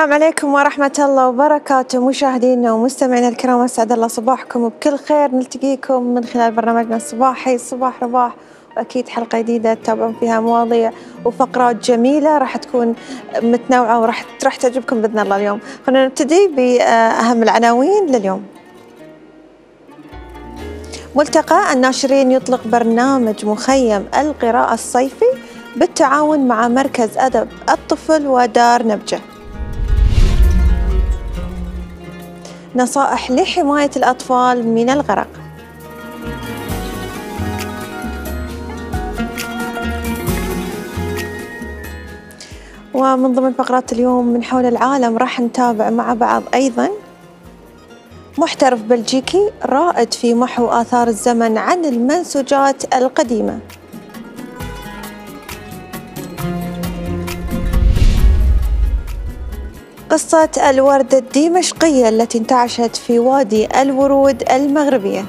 السلام عليكم ورحمة الله وبركاته مشاهدينا ومستمعينا الكرام، أسعد الله صباحكم بكل خير. نلتقيكم من خلال برنامجنا الصباحي صباح رباح، وأكيد حلقة جديدة تتابعون فيها مواضيع وفقرات جميلة راح تكون متنوعة وراح تعجبكم بإذن الله. اليوم خلينا نبتدي بأهم العناوين لليوم. ملتقى الناشرين يطلق برنامج مخيم القراءة الصيفي بالتعاون مع مركز أدب الطفل ودار نبجة. نصائح لحماية الأطفال من الغرق. ومن ضمن فقرات اليوم من حول العالم راح نتابع مع بعض أيضا محترف بلجيكي رائد في محو آثار الزمن عن المنسوجات القديمة. قصة الوردة الدمشقية التي انتعشت في وادي الورود المغربية.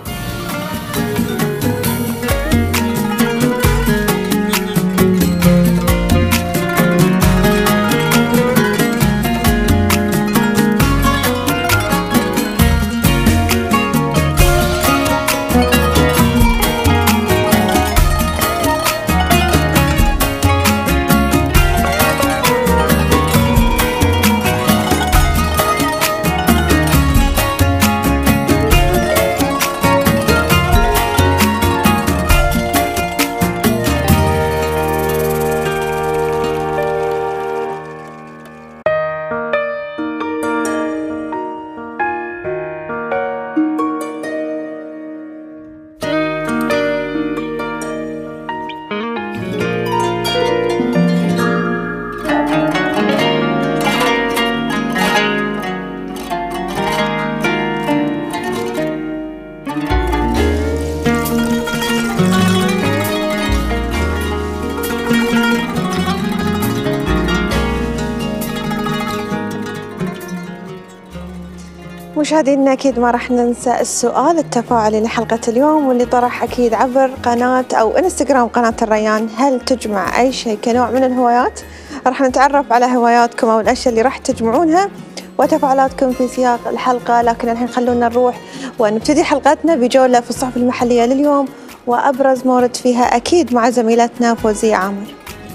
مشاهدينا أكيد ما راح ننسى السؤال التفاعلي لحلقة اليوم واللي طرح أكيد عبر قناة أو إنستغرام قناة الريان. هل تجمع أي شيء كنوع من الهوايات؟ راح نتعرف على هواياتكم أو الأشياء اللي راح تجمعونها وتفاعلاتكم في سياق الحلقة، لكن الحين خلونا نروح ونبتدي حلقتنا بجولة في الصحف المحلية لليوم وأبرز ما ورد فيها أكيد مع زميلتنا فوزية عامر.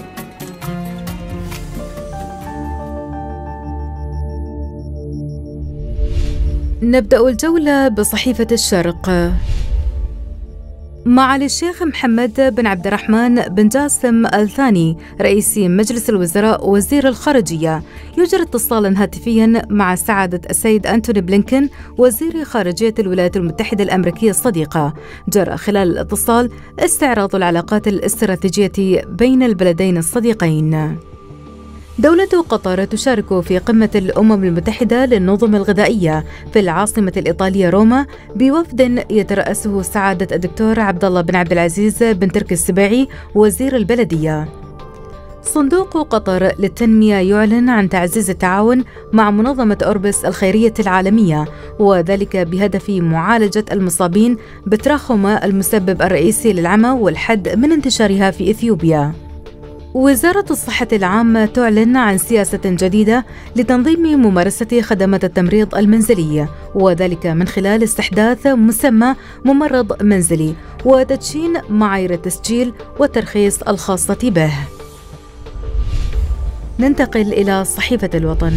نبدأ الجولة بصحيفة الشرق. معالي الشيخ محمد بن عبد الرحمن بن جاسم الثاني رئيس مجلس الوزراء وزير الخارجية يجري اتصالا هاتفيا مع سعادة السيد أنتوني بلينكن وزير خارجية الولايات المتحدة الأمريكية الصديقة. جرى خلال الاتصال استعراض العلاقات الاستراتيجية بين البلدين الصديقين. دولة قطر تشارك في قمة الأمم المتحدة للنظم الغذائية في العاصمة الإيطالية روما بوفد يترأسه سعادة الدكتور عبد الله بن عبد العزيز بن تركي السباعي وزير البلدية. صندوق قطر للتنمية يعلن عن تعزيز التعاون مع منظمة أوربس الخيرية العالمية، وذلك بهدف معالجة المصابين بالتراخوما المسبب الرئيسي للعمى والحد من انتشارها في إثيوبيا. وزارة الصحة العامة تعلن عن سياسة جديدة لتنظيم ممارسة خدمات التمريض المنزلي، وذلك من خلال استحداث مسمى ممرض منزلي وتدشين معايير التسجيل والترخيص الخاصة به. ننتقل إلى صحيفة الوطن.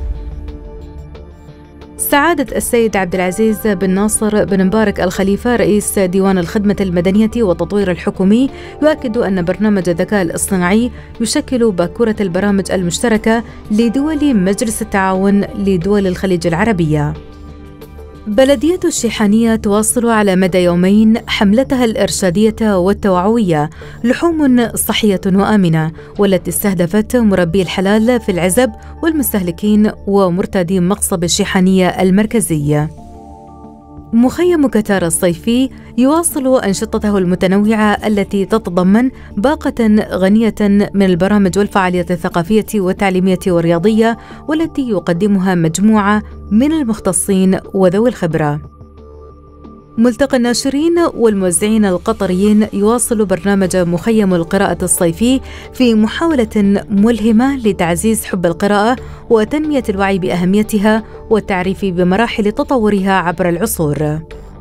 سعادة السيد عبد العزيز بن ناصر بن مبارك الخليفة رئيس ديوان الخدمة المدنية والتطوير الحكومي يؤكد أن برنامج الذكاء الاصطناعي يشكل باكورة البرامج المشتركة لدول مجلس التعاون لدول الخليج العربية. بلدية الشيحانية تواصل على مدى يومين حملتها الإرشادية والتوعوية لحوم صحية وآمنة، والتي استهدفت مربي الحلال في العزب والمستهلكين ومرتادي مقصب الشيحانية المركزي. مخيم كتار الصيفي يواصل أنشطته المتنوعة التي تتضمن باقة غنية من البرامج والفعاليات الثقافية والتعليمية والرياضية، والتي يقدمها مجموعة من المختصين وذوي الخبرة. ملتقى الناشرين والموزعين القطريين يواصل برنامج مخيم القراءة الصيفي في محاولة ملهمة لتعزيز حب القراءة وتنمية الوعي بأهميتها والتعريف بمراحل تطورها عبر العصور.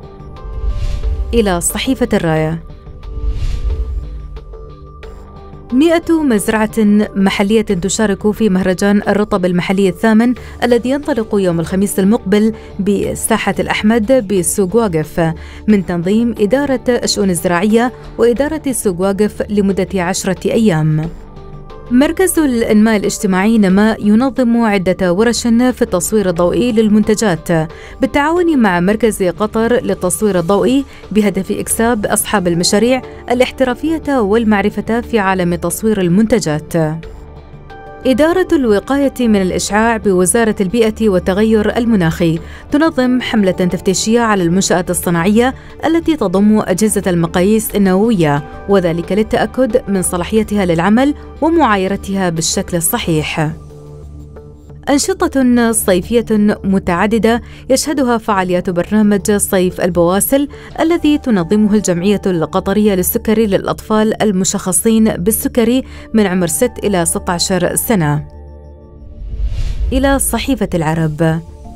إلى صحيفة الراية. 100 مزرعة محلية تشارك في مهرجان الرطب المحلي الثامن الذي ينطلق يوم الخميس المقبل بساحة الأحمد بسوق واقف من تنظيم إدارة الشؤون الزراعية وإدارة سوق واقف لمدة 10 أيام. مركز الإنماء الاجتماعي نماء ينظم عدة ورش في التصوير الضوئي للمنتجات بالتعاون مع مركز قطر للتصوير الضوئي بهدف إكساب أصحاب المشاريع الاحترافية والمعرفة في عالم تصوير المنتجات. إدارة الوقاية من الإشعاع بوزارة البيئة والتغير المناخي تنظم حملة تفتيشية على المنشآت الصناعية التي تضم أجهزة المقاييس النووية، وذلك للتأكد من صلاحيتها للعمل ومعايرتها بالشكل الصحيح. أنشطة صيفية متعددة يشهدها فعاليات برنامج صيف البواسل الذي تنظمه الجمعية القطرية للسكري للأطفال المشخصين بالسكري من عمر 6 إلى 16 سنة. إلى صحيفة العرب.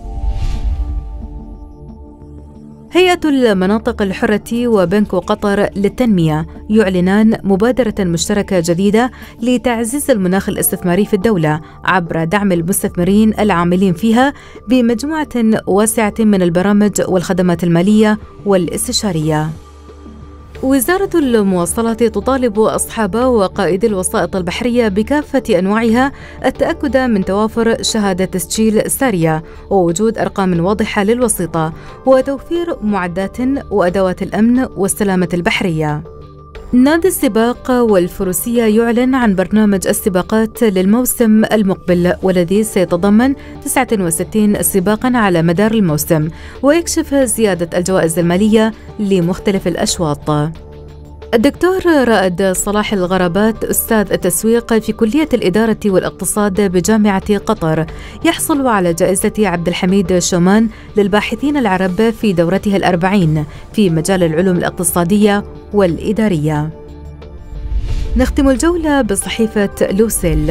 هيئة المناطق الحرة وبنك قطر للتنمية يعلنان مبادرة مشتركة جديدة لتعزيز المناخ الاستثماري في الدولة عبر دعم المستثمرين العاملين فيها بمجموعة واسعة من البرامج والخدمات المالية والاستشارية. وزارة المواصلات تطالب أصحاب وقائدي الوسائط البحرية بكافة أنواعها التأكد من توافر شهادة تسجيل سارية ووجود أرقام واضحة للوسيطة وتوفير معدات وأدوات الأمن والسلامة البحرية. نادي السباق والفروسية يعلن عن برنامج السباقات للموسم المقبل والذي سيتضمن 69 سباقاً على مدار الموسم ويكشف زيادة الجوائز المالية لمختلف الأشواط. الدكتور رائد صلاح الغرابات أستاذ التسويق في كلية الإدارة والاقتصاد بجامعة قطر يحصل على جائزة عبد الحميد شومان للباحثين العرب في دورته 40 في مجال العلوم الاقتصادية والإدارية. نختم الجولة بصحيفة لوسيل.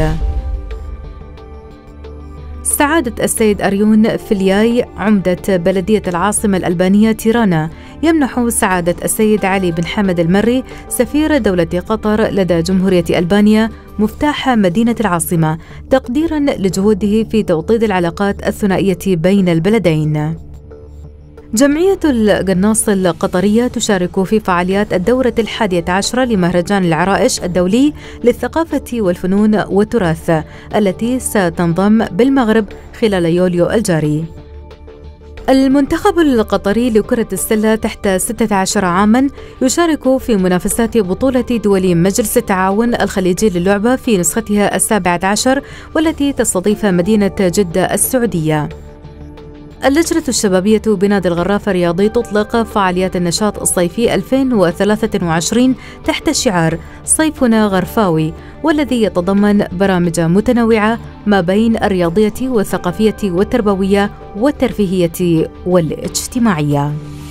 سعادة السيد أريون فيلياي عمدة بلدية العاصمة الألبانية تيرانا يمنح سعادة السيد علي بن حمد المري سفير دولة قطر لدى جمهورية ألبانيا مفتاح مدينة العاصمة تقديراً لجهوده في توطيد العلاقات الثنائية بين البلدين. جمعية القناص القطرية تشارك في فعاليات الدورة 11 لمهرجان العرائش الدولي للثقافة والفنون والتراث التي ستنضم بالمغرب خلال يوليو الجاري. المنتخب القطري لكرة السلة تحت 16 عاماً يشارك في منافسات بطولة دول مجلس التعاون الخليجي للعبة في نسختها 17 والتي تستضيف مدينة جدة السعودية. اللجنة الشبابية بنادي الغرافة الرياضي تطلق فعاليات النشاط الصيفي 2023 تحت شعار صيفنا غرفاوي والذي يتضمن برامج متنوعة ما بين الرياضية والثقافية والتربوية والترفيهية والاجتماعية.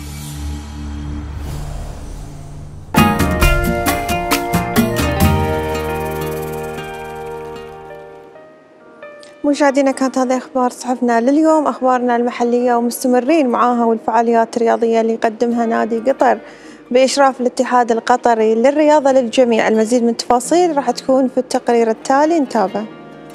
مشاهدينا كانت هذه أخبار صحفنا لليوم، أخبارنا المحلية ومستمرين معاها والفعاليات الرياضية اللي يقدمها نادي قطر بإشراف الاتحاد القطري للرياضة للجميع. المزيد من التفاصيل راح تكون في التقرير التالي، نتابع.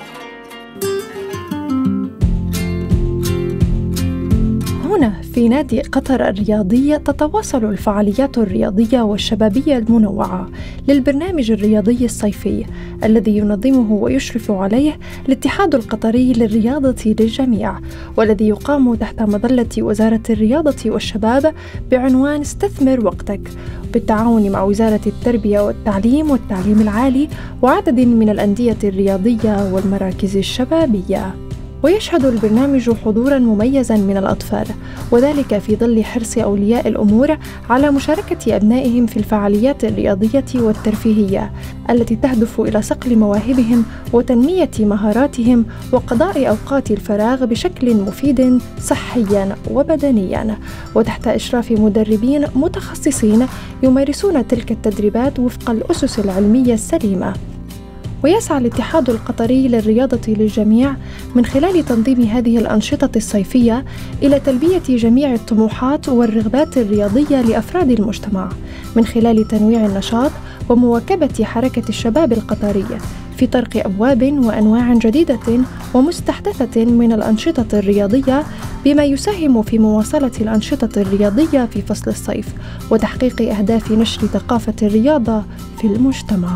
هنا في نادي قطر الرياضي تتواصل الفعاليات الرياضية والشبابية المنوعة للبرنامج الرياضي الصيفي الذي ينظمه ويشرف عليه الاتحاد القطري للرياضة للجميع، والذي يقام تحت مظلة وزارة الرياضة والشباب بعنوان استثمر وقتك، بالتعاون مع وزارة التربية والتعليم والتعليم العالي وعدد من الأندية الرياضية والمراكز الشبابية. ويشهد البرنامج حضوراً مميزاً من الأطفال، وذلك في ظل حرص أولياء الأمور على مشاركة أبنائهم في الفعاليات الرياضية والترفيهية التي تهدف إلى صقل مواهبهم وتنمية مهاراتهم وقضاء أوقات الفراغ بشكل مفيد صحياً وبدنياً، وتحت إشراف مدربين متخصصين يمارسون تلك التدريبات وفق الأسس العلمية السليمة. ويسعى الاتحاد القطري للرياضة للجميع من خلال تنظيم هذه الأنشطة الصيفية إلى تلبية جميع الطموحات والرغبات الرياضية لأفراد المجتمع من خلال تنويع النشاط ومواكبة حركة الشباب القطري في طرق أبواب وأنواع جديدة ومستحدثة من الأنشطة الرياضية، بما يساهم في مواصلة الأنشطة الرياضية في فصل الصيف وتحقيق أهداف نشر ثقافة الرياضة في المجتمع.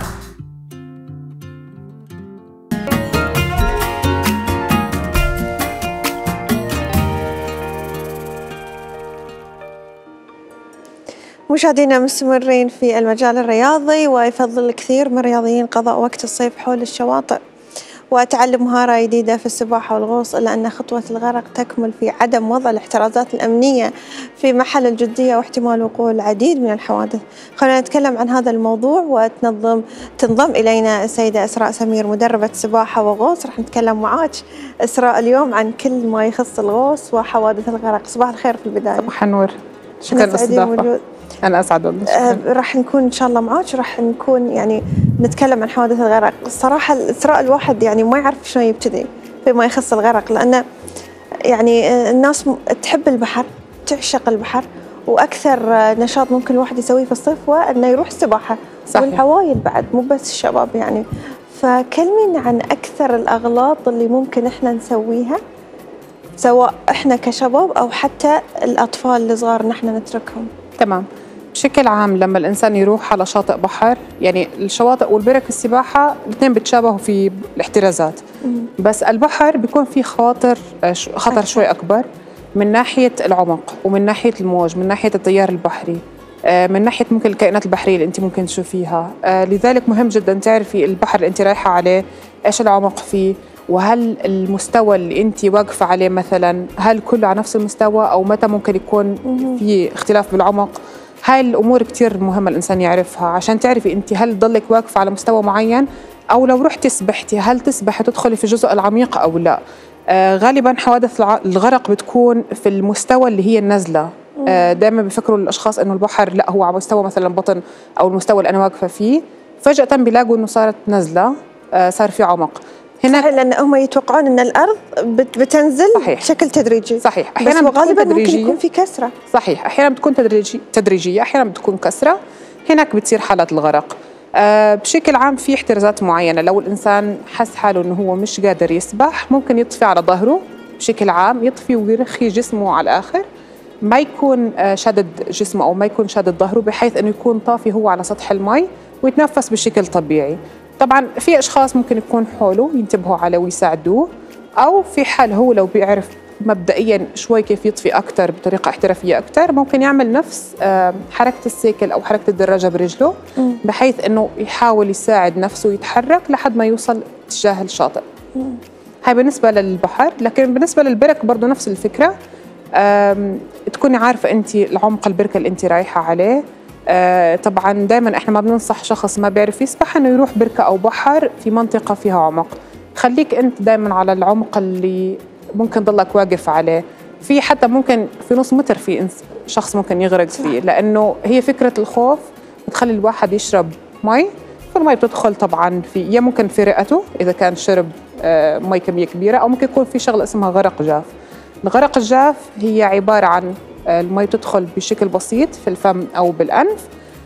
مشاهدينا مستمرين في المجال الرياضي، ويفضل الكثير من الرياضيين قضاء وقت الصيف حول الشواطئ وتعلم مهارة جديدة في السباحة والغوص، إلا أن خطوة الغرق تكمل في عدم وضع الاحترازات الأمنية في محل الجدية واحتمال وقوع العديد من الحوادث. خلينا نتكلم عن هذا الموضوع تنضم إلينا السيدة إسراء سمير مدربة سباحة وغوص. رح نتكلم معاك إسراء اليوم عن كل ما يخص الغوص وحوادث الغرق. صباح الخير في البداية. صباح النور، شكرا للاستضافة. أنا أسعد والله. راح نكون إن شاء الله معاك، راح نكون يعني نتكلم عن حوادث الغرق. الصراحة إسراء الواحد يعني ما يعرف شلون يبتدي فيما يخص الغرق، لأن يعني الناس تحب البحر، تعشق البحر، وأكثر نشاط ممكن الواحد يسويه في الصيف هو أنه يروح السباحة. صحيح. والعوايل بعد مو بس الشباب يعني. فكلمينا عن أكثر الأغلاط اللي ممكن إحنا نسويها سواء إحنا كشباب أو حتى الأطفال الصغار نحن نتركهم. تمام. بشكل عام لما الإنسان يروح على شاطئ بحر، يعني الشواطئ والبرك السباحة الاثنين بتشابهوا في الاحترازات، بس البحر بيكون فيه خطر شوي أكبر من ناحية العمق ومن ناحية الموج، من ناحية التيار البحري، من ناحية ممكن الكائنات البحرية اللي أنت ممكن تشوفيها. لذلك مهم جدا تعرفي البحر اللي أنت رايحة عليه إيش العمق فيه، وهل المستوى اللي أنت واقفة عليه مثلا هل كله على نفس المستوى أو متى ممكن يكون في اختلاف بالعمق. هاي الأمور كتير مهمة الإنسان يعرفها عشان تعرفي أنت هل تضلك واقفة على مستوى معين، أو لو رحتي سبحتي هل تسبحي تدخلي في الجزء العميق أو لا. غالبا حوادث الغرق بتكون في المستوى اللي هي النزلة. دائما بيفكروا الأشخاص أنه البحر لا هو على مستوى مثلا بطن أو المستوى اللي أنا واقفة فيه، فجأة بيلاقوا أنه صارت نزلة، صار في عمق هنا. صحيح، لأن هم يتوقعون أن الأرض بتنزل. صحيح. بشكل تدريجي. صحيح. أحيانا غالبا ممكن يكون في كسرة. صحيح، أحيانا بتكون تدريجية، أحيانا بتكون كسرة، هناك بتصير حالات الغرق. بشكل عام في احترازات معينة. لو الإنسان حس حاله أنه هو مش قادر يسبح ممكن يطفي على ظهره بشكل عام، يطفي ويرخي جسمه على الآخر، ما يكون شادد جسمه أو ما يكون شادد ظهره، بحيث أنه يكون طافي هو على سطح المي ويتنفس بشكل طبيعي. طبعا في أشخاص ممكن يكون حوله ينتبهوا عليه ويساعدوه، أو في حال هو لو بيعرف مبدئيا شوي كيف يطفي أكتر بطريقة احترافية أكتر، ممكن يعمل نفس حركة السيكل أو حركة الدراجة برجله، بحيث أنه يحاول يساعد نفسه يتحرك لحد ما يوصل اتجاه الشاطئ. هاي بالنسبة للبحر. لكن بالنسبة للبرك برضو نفس الفكرة. تكوني عارفة أنت العمق البركة اللي أنت رايحة عليه. طبعا دائما احنا ما بننصح شخص ما بيعرف يسبح انه يروح بركة او بحر في منطقة فيها عمق. خليك انت دائما على العمق اللي ممكن ضلك واقف عليه. في حتى ممكن في نص متر في شخص ممكن يغرق فيه، لانه هي فكرة الخوف بتخلي الواحد يشرب مي، فالمي بتدخل طبعا في يا ممكن في رئته اذا كان شرب مي كمية كبيرة، او ممكن يكون في شغلة اسمها غرق جاف. الغرق الجاف هي عبارة عن المي تدخل بشكل بسيط في الفم أو بالأنف،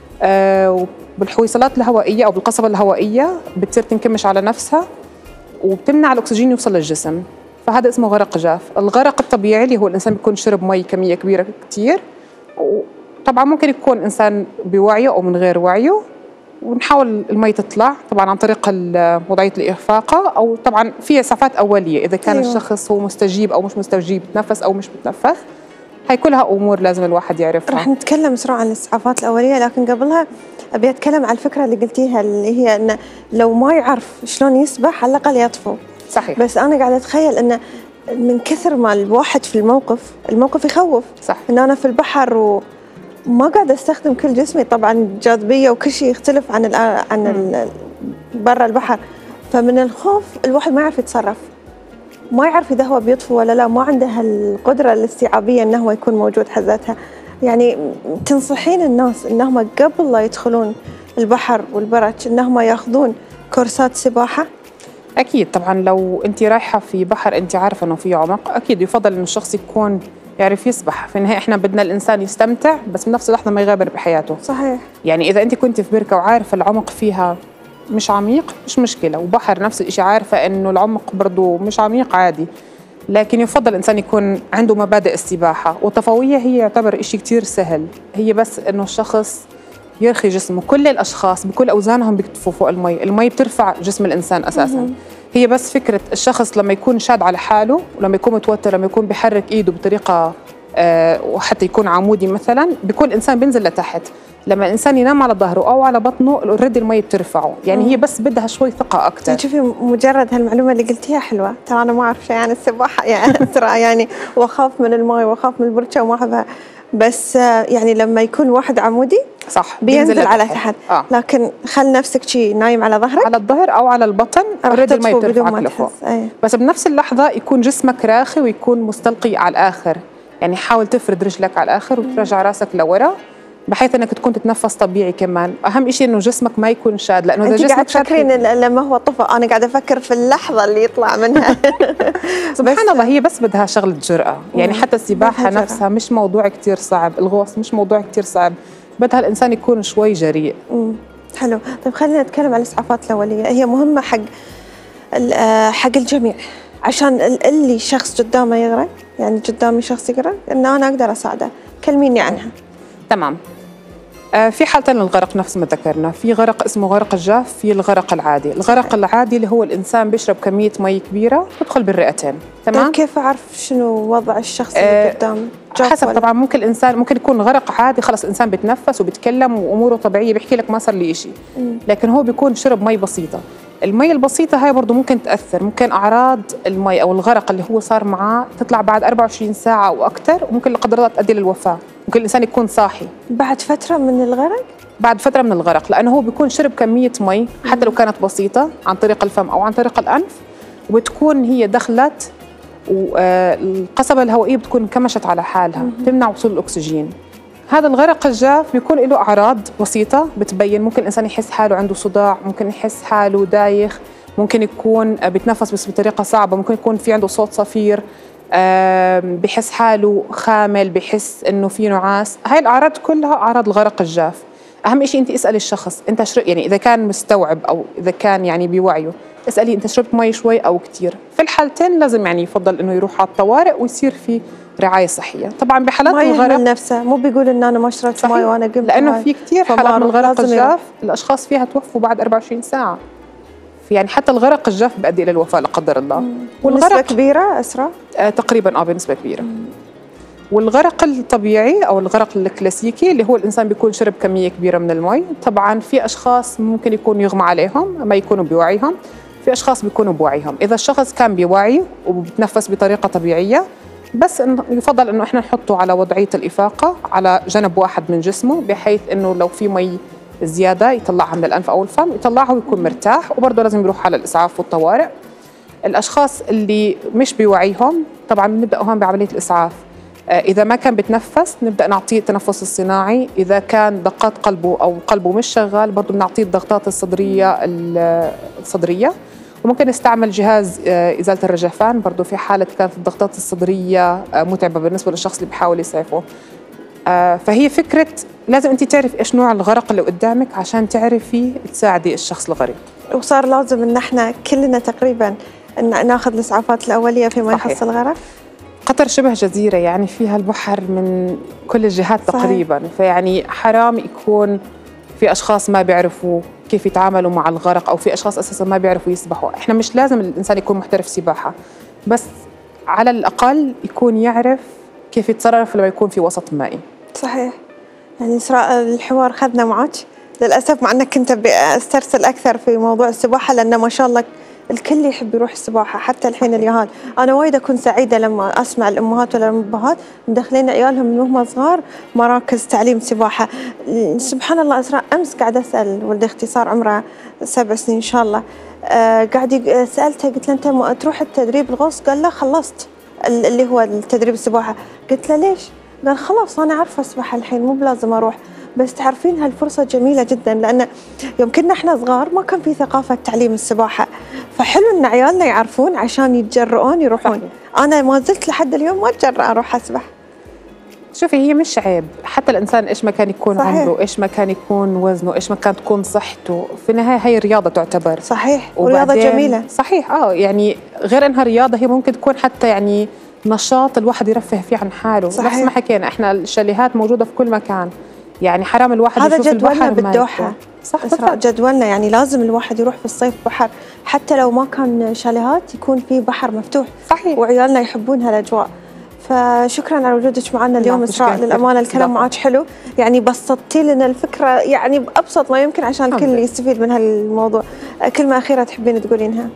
وبالحويصلات الهوائية أو بالقصبة الهوائية بتصير تنكمش على نفسها وبتمنع الأكسجين يوصل للجسم، فهذا اسمه غرق جاف. الغرق الطبيعي اللي هو الإنسان بيكون شرب مي كمية كبيرة كتير، وطبعا ممكن يكون إنسان بوعيه أو من غير وعيه، ونحاول المي تطلع طبعا عن طريق وضعية الإخفاقة، أو طبعا في إسعافات أولية إذا كان الشخص هو مستجيب أو مش مستجيب، بتنفس أو مش بتنفس. هاي كلها أمور لازم الواحد يعرفها. رح نتكلم بسرعة عن الإسعافات الأولية، لكن قبلها أبي أتكلم عن الفكرة اللي قلتيها اللي هي أنه لو ما يعرف شلون يسبح على الأقل يطفو. صحيح. بس أنا قاعدة أتخيل أنه من كثر ما الواحد في الموقف يخوف. صح. إن أنا في البحر وما قاعدة أستخدم كل جسمي، طبعا الجاذبية وكل شيء يختلف عن برا البحر، فمن الخوف الواحد ما يعرف يتصرف، ما يعرف إذا هو بيطفو ولا لا، ما عنده القدرة الاستيعابية أنه هو يكون موجود حذاتها. يعني تنصحين الناس أنهم قبل لا يدخلون البحر والبرج أنهم ياخذون كورسات سباحة؟ أكيد طبعا، لو أنت رايحة في بحر أنت عارفة أنه في عمق، أكيد يفضل أن الشخص يكون يعرف يسبح. في النهاية إحنا بدنا الإنسان يستمتع بس بنفس اللحظة ما يغامر بحياته. صحيح. يعني إذا أنت كنت في بركة وعارفة العمق فيها مش عميق مش مشكلة، وبحر نفس الشيء عارفة إنه العمق برضو مش عميق عادي، لكن يفضل الإنسان يكون عنده مبادئ السباحة. والطفوية هي يعتبر إشي كتير سهل، هي بس إنه الشخص يرخي جسمه. كل الأشخاص بكل أوزانهم بيكتفوا فوق المي بترفع جسم الإنسان أساساً. هي بس فكرة الشخص لما يكون شاد على حاله، ولما يكون متوتر، لما يكون بيحرك إيده بطريقة وحتى يكون عمودي مثلاً، بيكون الإنسان بينزل لتحت. لما الإنسان ينام على ظهره أو على بطنه اوريدي المي بترفعه. يعني هي بس بدها شوي ثقة أكتر. شوفي مجرد هالمعلومة اللي قلتيها حلوة، ترى أنا ما أعرف شيء عن السباحة يعني ترى يعني وأخاف من المي وأخاف من البركة وما أحبها، بس يعني لما يكون واحد عمودي صح بينزل على تحت. لكن خل نفسك شي نايم على ظهرك، على الظهر أو على البطن، اوريدي المي بترفعك لفوق. بس بنفس اللحظة يكون جسمك راخي ويكون مستلقي على الآخر. يعني حاول تفرد رجلك على الآخر وترجع راسك لورا بحيث انك تكون تتنفس طبيعي. كمان اهم شيء انه جسمك ما يكون شاد، لانه اذا جسمك شاد تفكرين لما هو طفى، انا قاعده افكر في اللحظه اللي يطلع منها. سبحان الله، هي بس بدها شغله جرأة. يعني حتى السباحه نفسها مش موضوع كتير صعب، الغوص مش موضوع كتير صعب، بدها الانسان يكون شوي جريء. حلو. طيب خلينا نتكلم عن الاسعافات الاوليه، هي مهمه حق الجميع، عشان اللي شخص قدامه يغرق، يعني قدامي شخص يغرق ان انا اقدر اساعده، كلميني عنها. تمام. في حالتين للغرق نفس ما ذكرنا، في غرق اسمه غرق الجاف، في الغرق العادي. الغرق العادي اللي هو الإنسان بيشرب كمية مي كبيرة تدخل بالرئتين. تمام. كيف أعرف شنو وضع الشخص اللي قدام؟ حسب طبعا، ممكن الإنسان ممكن يكون غرق عادي خلص الإنسان بيتنفس وبيتكلم وأموره طبيعية، بيحكي لك ما صار لي إشي، لكن هو بيكون شرب مي بسيطة. المي البسيطة هاي برضو ممكن تأثر، ممكن أعراض المي أو الغرق اللي هو صار معاه تطلع بعد 24 ساعة أو أكثر، وممكن لا قدر الله تؤدي للوفاة. ممكن الإنسان يكون صاحي بعد فترة من الغرق؟ بعد فترة من الغرق، لأنه هو بيكون شرب كمية مي حتى لو كانت بسيطة عن طريق الفم أو عن طريق الأنف، وبتكون هي دخلت والقصبة الهوائية بتكون انكمشت على حالها، تمنع وصول الأكسجين. هذا الغرق الجاف بيكون له أعراض بسيطة بتبين. ممكن الإنسان يحس حاله عنده صداع، ممكن يحس حاله دايخ، ممكن يكون بيتنفس بس بطريقة صعبة، ممكن يكون في عنده صوت صفير، بيحس حاله خامل، بيحس إنه في نعاس. هاي الأعراض كلها أعراض الغرق الجاف. أهم شيء أنت اسألي الشخص، أنت يعني إذا كان مستوعب أو إذا كان يعني بوعيه، اسألي أنت شربت مي شوي أو كتير. في الحالتين لازم يعني يفضل إنه يروح على الطوارئ ويصير في رعاية صحية. طبعا بحالات الغرق ما نفسه، مو بيقول إن أنا ما شربت مي وأنا قمت، لأنه في كتير حالات من الغرق الجاف الأشخاص فيها توفوا بعد 24 ساعة. يعني حتى الغرق الجاف بيؤدي إلى الوفاة لا قدر الله. والغرق بنسبة كبيرة أسرع؟ تقريبا بنسبة كبيرة. والغرق الطبيعي أو الغرق الكلاسيكي اللي هو الإنسان بيكون شرب كمية كبيرة من المي. طبعا في أشخاص ممكن يكون يغمى عليهم، ما يكونوا بوعيهم، في أشخاص بيكونوا بوعيهم. إذا الشخص كان بوعي وبتنفس بطريقة طبيعية، بس إنه يفضل إنه إحنا نحطه على وضعية الإفاقة على جنب واحد من جسمه، بحيث إنه لو في مي زيادة يطلعها من الأنف أو الفم، يطلعها ويكون مرتاح. وبرضه لازم يروح على الإسعاف والطوارئ. الأشخاص اللي مش بوعيهم طبعا بنبدأ هون بعملية الإسعاف. إذا ما كان بتنفس نبدأ نعطيه التنفس الصناعي. إذا كان دقات قلبه أو قلبه مش شغال برضه بنعطيه الضغطات الصدرية. وممكن نستعمل جهاز إزالة الرجفان برضه في حالة كانت الضغطات الصدرية متعبة بالنسبة للشخص اللي بيحاول يسعفه. فهي فكرة لازم أنت تعرف إيش نوع الغرق اللي قدامك عشان تعرفي تساعدي الشخص الغريب. وصار لازم إن احنا كلنا تقريبا إن ناخذ الإسعافات الأولية فيما يخص الغرق. قطر شبه جزيرة يعني فيها البحر من كل الجهات تقريبا، فيعني حرام يكون في أشخاص ما بيعرفوا كيف يتعاملوا مع الغرق، أو في أشخاص أساسا ما بيعرفوا يسبحوا. إحنا مش لازم الإنسان يكون محترف سباحة، بس على الأقل يكون يعرف كيف يتصرف لما يكون في وسط مائي. صحيح. يعني إسراء الحوار خذنا معك للأسف، مع أنك كنت أسترسل أكثر في موضوع السباحة، لأن ما شاء الله الكل يحب يروح السباحة حتى الحين اليهال. أنا وايد أكون سعيدة لما أسمع الأمهات ولا الأبهات مدخلين عيالهم من وهم صغار مراكز تعليم سباحة. سبحان الله أسراء، أمس قاعدة أسأل ولد أختي صار عمره 7 سنين إن شاء الله، سألته قلت له أنت تروح التدريب الغوص؟ قال لا خلصت اللي هو التدريب السباحة. قلت له ليش؟ قال خلاص أنا عارفة أسبح الحين مو بلازم أروح. بس تعرفين هالفرصة جميلة جدا، لأن يوم كنا إحنا صغار ما كان في ثقافة تعليم السباحة، فحلو إن عيالنا يعرفون عشان يتجرؤون يروحون. أنا ما زلت لحد اليوم ما أتجرأ أروح أسبح. شوفي هي مش عيب، حتى الإنسان إيش ما كان يكون صحيح. عمره، إيش ما كان يكون وزنه، إيش ما كانت تكون صحته، في النهاية هي رياضة تعتبر. صحيح، ورياضة جميلة. صحيح يعني غير إنها رياضة هي ممكن تكون حتى يعني نشاط الواحد يرفه فيه عن حاله. صحيح. نفس ما حكينا إحنا الشاليهات موجودة في كل مكان، يعني حرام الواحد هذا يشوف البحر. جدولنا بالدوحة. صح جدولنا يعني لازم الواحد يروح في الصيف بحر، حتى لو ما كان شاليهات يكون في بحر مفتوح. صحيح. وعيالنا يحبون هالأجواء. فشكرا على وجودك معنا اليوم إسراء، للأمانة الكلام معك حلو، يعني بسطتي لنا الفكرة يعني بأبسط ما يمكن عشان الكل يستفيد من هالموضوع. كلمة أخيرة تحبين تقولينها؟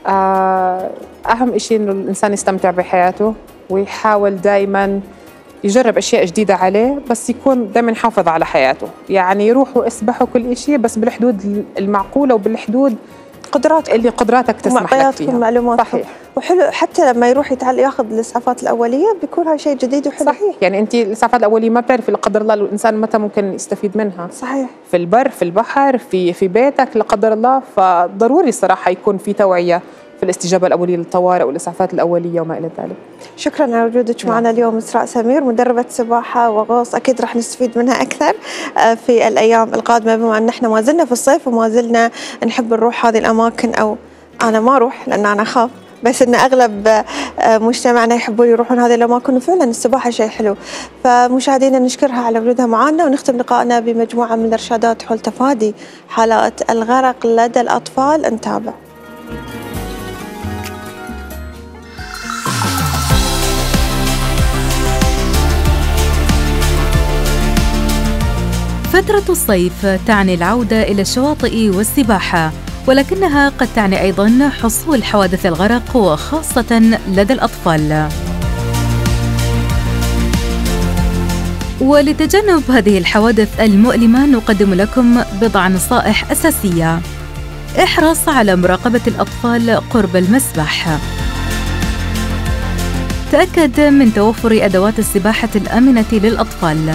أهم شيء إنه الإنسان يستمتع بحياته ويحاول دائما يجرب أشياء جديدة عليه، بس يكون دائما حافظ على حياته، يعني يروحوا اسبحوا كل شيء بس بالحدود المعقولة وبالحدود قدراتك تسمح لك فيها. معلومات. صحيح. وحلو حتى لما يروح ياخذ الإسعافات الأولية بيكون هذا شيء جديد وحلو. صحيح، يعني أنت الإسعافات الأولية ما بتعرفي لا قدر الله الإنسان متى ممكن يستفيد منها. صحيح. في البر، في البحر، في بيتك لا قدر الله، فضروري صراحة يكون في توعية في الاستجابة الأولية للطوارئ والإسعافات الأولية وما إلى ذلك. شكرا على وجودك معنا اليوم إسراء سمير، مدربة سباحة وغوص، أكيد راح نستفيد منها أكثر في الأيام القادمة، بما أن احنا ما زلنا في الصيف وما زلنا نحب نروح هذه الأماكن، أو أنا ما أروح لأن أنا أخاف، بس إن أغلب مجتمعنا يحبون يروحون هذه الأماكن، وفعلا السباحة شيء حلو. فمشاهدينا نشكرها على وجودها معنا، ونختم لقائنا بمجموعة من الإرشادات حول تفادي حالات الغرق لدى الأطفال. نتابع. فترة الصيف تعني العودة إلى الشواطئ والسباحة، ولكنها قد تعني أيضاً حصول حوادث الغرق وخاصة لدى الأطفال. ولتجنب هذه الحوادث المؤلمة نقدم لكم بضع نصائح أساسية. احرص على مراقبة الأطفال قرب المسبح. تأكد من توفر أدوات السباحة الآمنة للأطفال.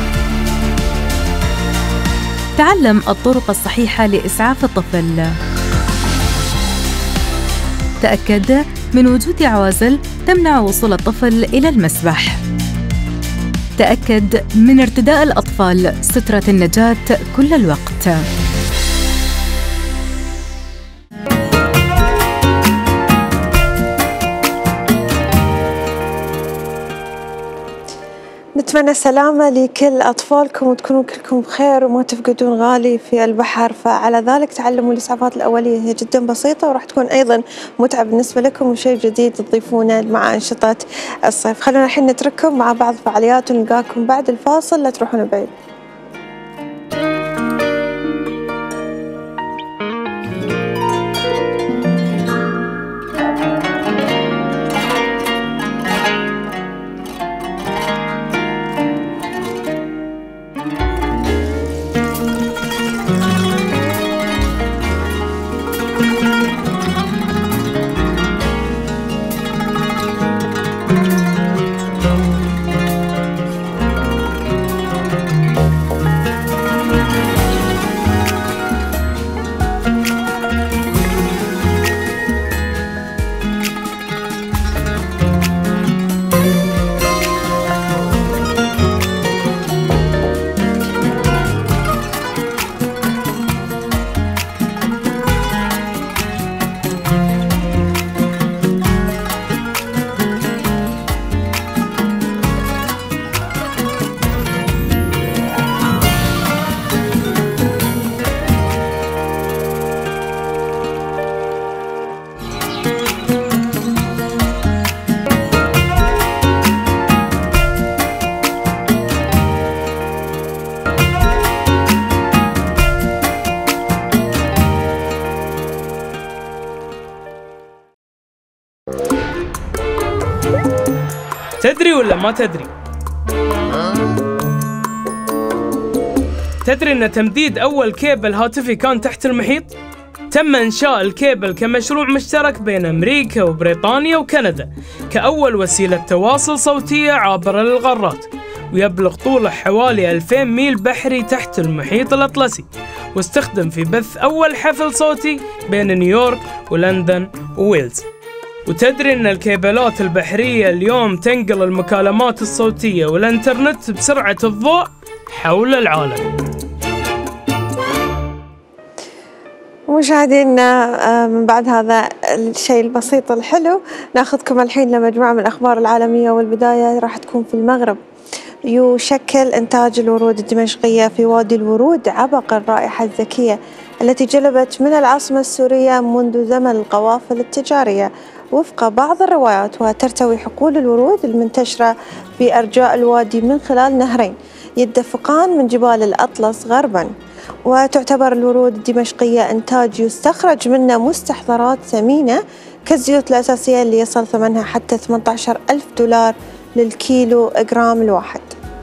تعلم الطرق الصحيحة لإسعاف الطفل. تأكد من وجود عوازل تمنع وصول الطفل إلى المسبح. تأكد من ارتداء الأطفال سترة النجاة كل الوقت. نتمنى السلامة لكل أطفالكم وتكونوا كلكم بخير وما تفقدون غالي في البحر. فعلى ذلك تعلموا الإسعافات الأولية، هي جدا بسيطة وراح تكون أيضا متعة بالنسبة لكم وشيء جديد تضيفونه مع أنشطة الصيف. خلونا الحين نترككم مع بعض الفعاليات ونلقاكم بعد الفاصل، لا تروحون بعيد. تدري ولا ما تدري؟ تدري أن تمديد أول كيبل هاتفي كان تحت المحيط؟ تم إنشاء الكيبل كمشروع مشترك بين أمريكا وبريطانيا وكندا كأول وسيلة تواصل صوتية عابرة للقارات، ويبلغ طوله حوالي 2000 ميل بحري تحت المحيط الأطلسي، واستخدم في بث أول حفل صوتي بين نيويورك ولندن وويلز. وتدري أن الكيبلات البحرية اليوم تنقل المكالمات الصوتية والإنترنت بسرعة الضوء حول العالم. مشاهدينا، من بعد هذا الشيء البسيط الحلو ناخذكم الحين لمجموعة من الأخبار العالمية، والبداية راح تكون في المغرب. يشكل إنتاج الورود الدمشقية في وادي الورود عبق الرائحة الزكية التي جلبت من العاصمة السورية منذ زمن القوافل التجارية وفق بعض الروايات. وترتوي حقول الورود المنتشرة في أرجاء الوادي من خلال نهرين يتدفقان من جبال الأطلس غرباً. وتعتبر الورود الدمشقية إنتاج يستخرج منه مستحضرات ثمينة كالزيوت الأساسية اللي يصل ثمنها حتى 18,000 دولار للكيلو جرام الواحد.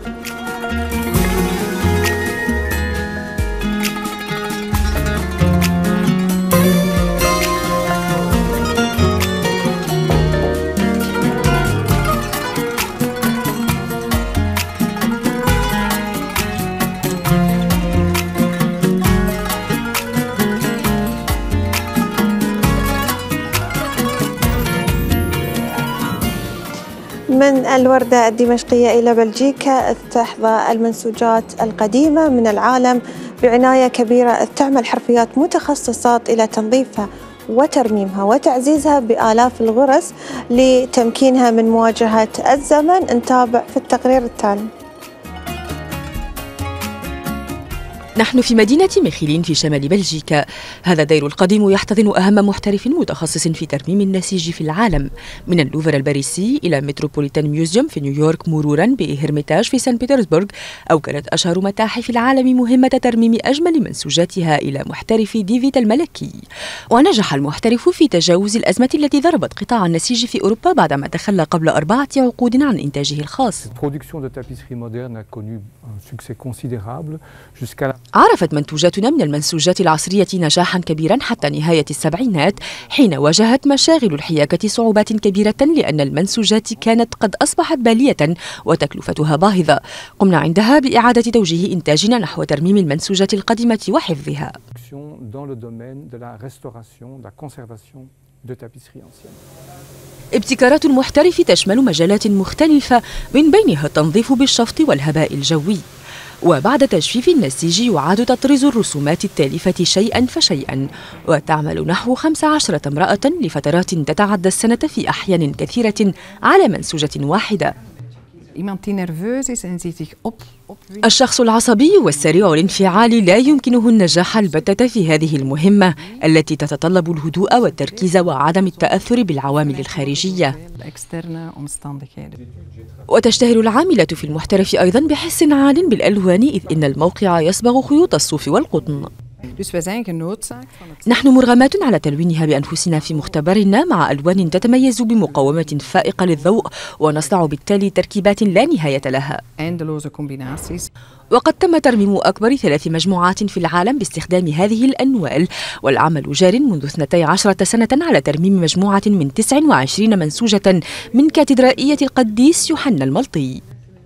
من الوردة الدمشقية إلى بلجيكا، تحظى المنسوجات القديمة من العالم بعناية كبيرة، تعمل حرفيات متخصصات إلى تنظيفها وترميمها وتعزيزها بآلاف الغرز لتمكينها من مواجهة الزمن. نتابع في التقرير التالي. نحن في مدينة ميخيلين في شمال بلجيكا. هذا الدير القديم يحتضن أهم محترف متخصص في ترميم النسيج في العالم، من اللوفر الباريسي إلى متروبوليتان ميوزيوم في نيويورك مرورا بهرميتاج في سان بطرسبرغ. أوكلت أشهر متاحف العالم مهمة ترميم أجمل منسوجاتها إلى محترف ديفيد الملكي. ونجح المحترف في تجاوز الأزمة التي ضربت قطاع النسيج في أوروبا بعدما تخلى قبل 4 عقود عن إنتاجه الخاص. عرفت منتوجاتنا من المنسوجات العصرية نجاحا كبيرا حتى نهاية السبعينات، حين واجهت مشاغل الحياكة صعوبات كبيرة لأن المنسوجات كانت قد أصبحت بالية وتكلفتها باهظة. قمنا عندها بإعادة توجيه إنتاجنا نحو ترميم المنسوجات القديمة وحفظها. ابتكارات المحترف تشمل مجالات مختلفة، من بينها التنظيف بالشفط والهباء الجوي. وبعد تجفيف النسيج يعاد تطريز الرسومات التالفة شيئا فشيئا. وتعمل نحو 15 امرأة لفترات تتعدى السنة في أحيان كثيرة على منسوجة واحدة. الشخص العصبي والسريع الانفعال لا يمكنه النجاح البتة في هذه المهمة التي تتطلب الهدوء والتركيز وعدم التأثر بالعوامل الخارجية. وتشتهر العاملة في المحترف أيضا بحس عال بالألوان، إذ إن الموقع يصبغ خيوط الصوف والقطن. نحن مرغمات على تلوينها بأنفسنا في مختبرنا مع ألوان تتميز بمقاومة فائقة للضوء، ونصنع بالتالي تركيبات لا نهاية لها. وقد تم ترميم أكبر 3 مجموعات في العالم باستخدام هذه الأنوال، والعمل جار منذ 12 سنة على ترميم مجموعة من 29 منسوجة من كاتدرائية القديس يوحنا الملطي.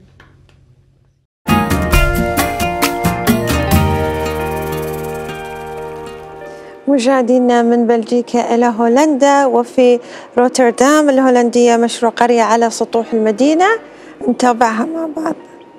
مشاهدينا، من بلجيكا إلى هولندا، وفي روتردام الهولندية مشروع قرية على سطوح المدينة، نتابعها مع بعض.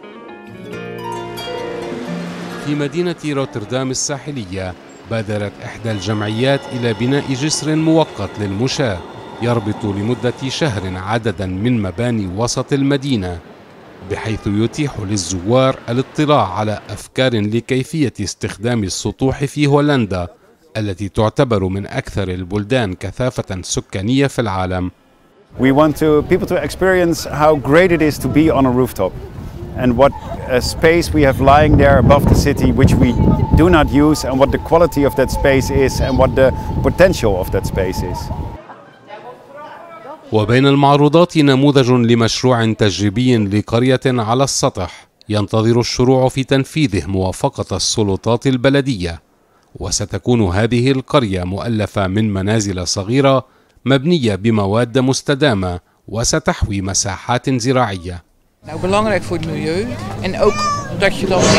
في مدينة روتردام الساحلية بادرت إحدى الجمعيات إلى بناء جسر مؤقت للمشاة يربط لمدة شهر عددا من مباني وسط المدينة، بحيث يتيح للزوار الاطلاع على أفكار لكيفية استخدام السطوح في هولندا التي تعتبر من أكثر البلدان كثافة سكانية في العالم. We want people to experience how great it is to be on a rooftop and what space we have lying there above the city which we do not use, and what the quality of that space is and what the potential of that space is. وبين المعروضات نموذج لمشروع تجريبي لقرية على السطح ينتظر الشروع في تنفيذه موافقة السلطات البلدية، وستكون هذه القرية مؤلفة من منازل صغيرة مبنية بمواد مستدامة وستحوي مساحات زراعية. Nou, belangrijk voor het milieu en ook dat je dan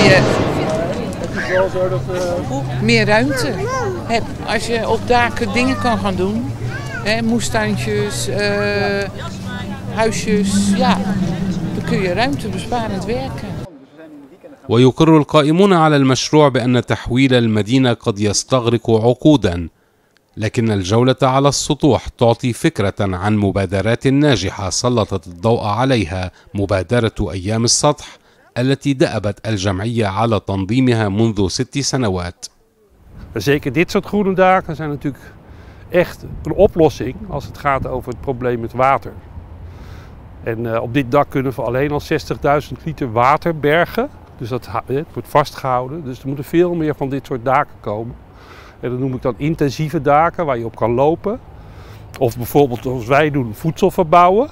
meer ruimte hebt. Als je op daken dingen kan gaan doen, moestuintjes, huisjes, ja, dan kun je ruimtebesparend werken. ويقر القائمون على المشروع بأن تحويل المدينة قد يستغرق عقوداً، لكن الجولة على السطوح تعطي فكرة عن مبادرات ناجحة سلطت الضوء عليها مبادرة أيام السطح التي دأبت الجمعية على تنظيمها منذ 6 سنوات. Zeker dit soort groene daken zijn natuurlijk echt een oplossing als het gaat over het probleem met water. En op dit dak kunnen we alleen al 60.000 liter water bergen. Dus het wordt vastgehouden. Dus er moeten veel meer van dit soort daken komen. En dat noem ik dan intensieve daken waar je op kan lopen. Of bijvoorbeeld zoals wij doen, voedsel verbouwen.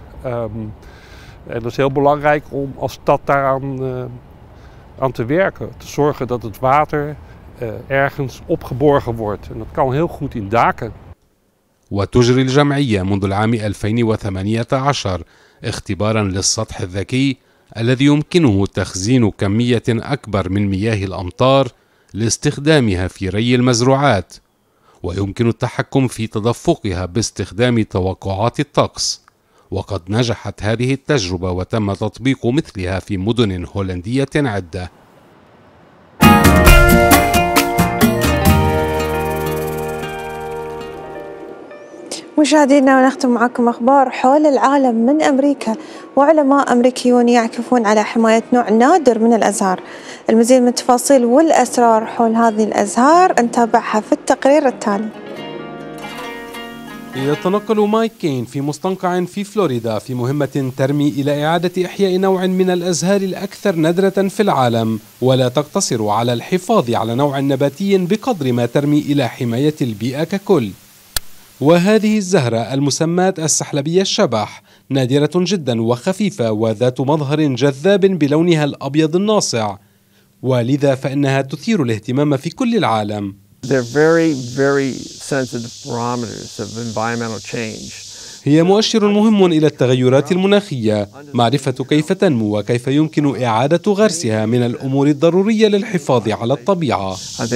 En dat is heel belangrijk om als stad daaraan aan te werken. Te zorgen dat het water ergens opgeborgen wordt. En dat kan heel goed in daken. وتجري الجمعية منذ العام 2018 اختبارا للسطح الذكي الذي يمكنه تخزين كمية أكبر من مياه الأمطار لاستخدامها في ري المزروعات، ويمكن التحكم في تدفقها باستخدام توقعات الطقس. وقد نجحت هذه التجربة وتم تطبيق مثلها في مدن هولندية عدة. مشاهدينا، ونختم معكم أخبار حول العالم من أمريكا، وعلماء أمريكيون يعكفون على حماية نوع نادر من الأزهار. المزيد من التفاصيل والأسرار حول هذه الأزهار نتابعها في التقرير التالي. يتنقل مايك كين في مستنقع في فلوريدا في مهمة ترمي إلى إعادة إحياء نوع من الأزهار الأكثر ندرة في العالم، ولا تقتصر على الحفاظ على نوع نباتي بقدر ما ترمي إلى حماية البيئة ككل. وهذه الزهرة المسماة السحلبية الشبح نادرة جدا وخفيفة وذات مظهر جذاب بلونها الأبيض الناصع، ولذا فإنها تثير الاهتمام في كل العالم. هي مؤشر مهم إلى التغيرات المناخية. معرفة كيف تنمو وكيف يمكن إعادة غرسها من الأمور الضرورية للحفاظ على الطبيعة.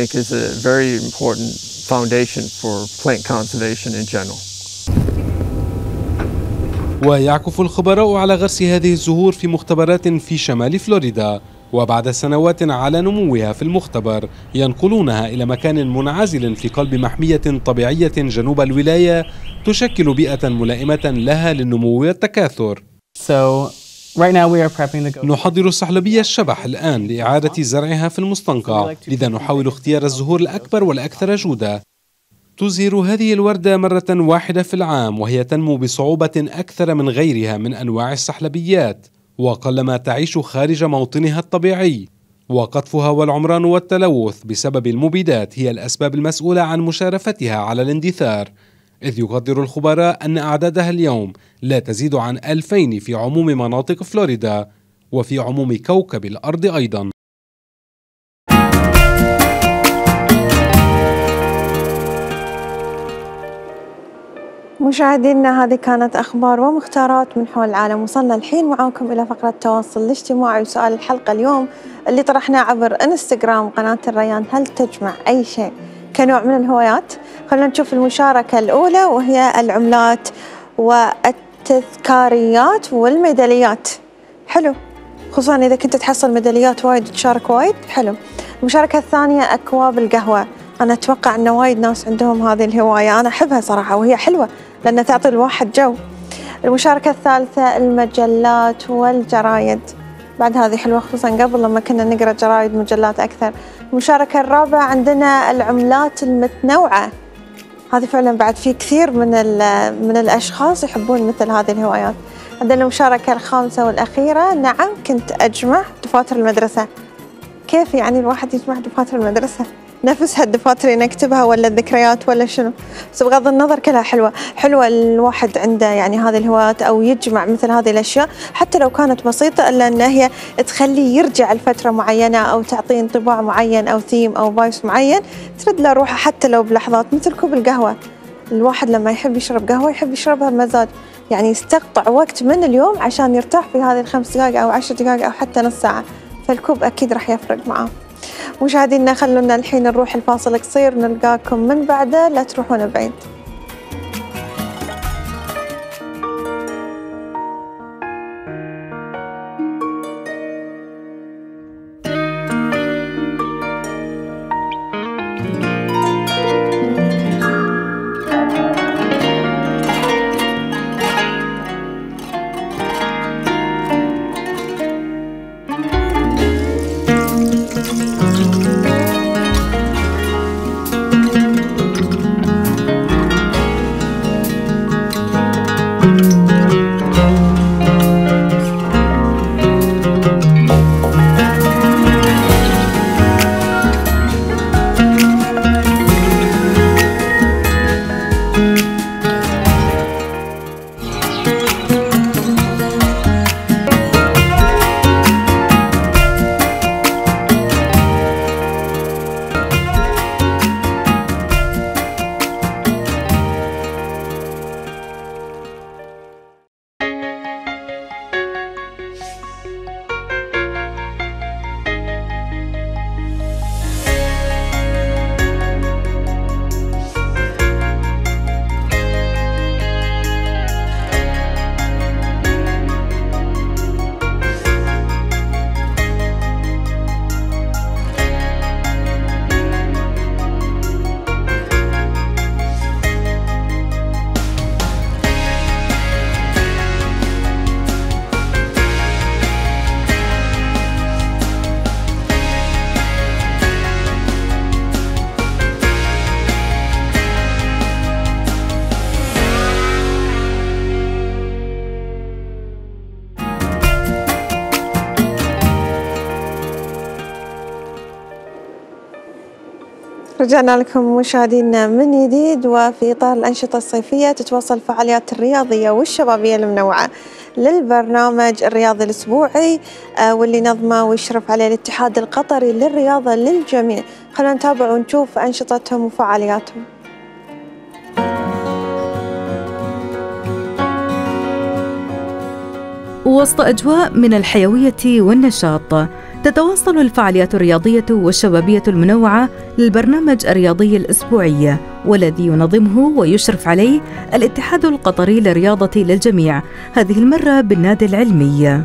ويعكف الخبراء على غرس هذه الزهور في مختبرات في شمال فلوريدا، وبعد سنوات على نموها في المختبر ينقلونها إلى مكان منعزل في قلب محمية طبيعية جنوب الولاية تشكل بيئة ملائمة لها للنمو والتكاثر. نحضر السحلبية الشبح الآن لإعادة زرعها في المستنقع، لذا نحاول اختيار الزهور الأكبر والأكثر جودة. تزهر هذه الوردة مرة واحدة في العام، وهي تنمو بصعوبة أكثر من غيرها من أنواع السحلبيات، وقلما تعيش خارج موطنها الطبيعي. وقطفها والعمران والتلوث بسبب المبيدات هي الأسباب المسؤولة عن مشارفتها على الاندثار، إذ يقدر الخبراء أن أعدادها اليوم لا تزيد عن 2000 في عموم مناطق فلوريدا وفي عموم كوكب الأرض أيضا. مشاهدينا، هذه كانت أخبار ومختارات من حول العالم. وصلنا الحين معاكم إلى فقرة التواصل الاجتماعي، وسؤال الحلقة اليوم اللي طرحناه عبر انستغرام قناة الريان: هل تجمع أي شيء كنوع من الهوايات؟ خلينا نشوف المشاركة الأولى، وهي العملات والتذكاريات والميداليات. حلو، خصوصا إذا كنت تحصل ميداليات وايد وتشارك وايد. حلو. المشاركة الثانية أكواب القهوة. أنا أتوقع أن وايد ناس عندهم هذه الهواية، أنا أحبها صراحة وهي حلوة لأنها تعطي الواحد جو. المشاركة الثالثة المجلات والجرايد، بعد هذه حلوة خصوصا قبل لما كنا نقرأ جرايد مجلات أكثر. المشاركة الرابعة عندنا العملات المتنوعة، هذه فعلا بعد في كثير من الأشخاص يحبون مثل هذه الهوايات. عندنا المشاركة الخامسة والأخيرة: نعم كنت أجمع دفاتر المدرسة. كيف يعني الواحد يجمع دفاتر المدرسة؟ نفسها الدفاتر اللي نكتبها ولا الذكريات ولا شنو؟ بس بغض النظر كلها حلوة الواحد عنده يعني هذه الهوايات أو يجمع مثل هذه الأشياء حتى لو كانت بسيطة، إلا أن هي تخليه يرجع لفترة معينة أو تعطيه انطباع معين أو ثيم أو فايس معين ترد له روحه حتى لو بلحظات. مثل كوب القهوة، الواحد لما يحب يشرب قهوة يحب يشربها بمزاج، يعني يستقطع وقت من اليوم عشان يرتاح في هذه 5 دقائق أو 10 دقائق أو حتى نص ساعة، فالكوب أكيد راح يفرق معاه. مشاهدينا خلونا الحين نروح الفاصل قصير، نلقاكم من بعده، لا تروحون بعيد. رجعنا لكم مشاهدينا من جديد، وفي إطار الأنشطة الصيفية تتواصل الفعاليات الرياضية والشبابية المنوعة للبرنامج الرياضي الأسبوعي واللي نظمه ويشرف عليه الاتحاد القطري للرياضة للجميع. خلونا نتابع ونشوف أنشطتهم وفعالياتهم. وسط أجواء من الحيوية والنشاط تتواصل الفعاليات الرياضية والشبابية المنوعة للبرنامج الرياضي الأسبوعي، والذي ينظمه ويشرف عليه الاتحاد القطري للرياضة للجميع، هذه المرة بالنادي العلمي.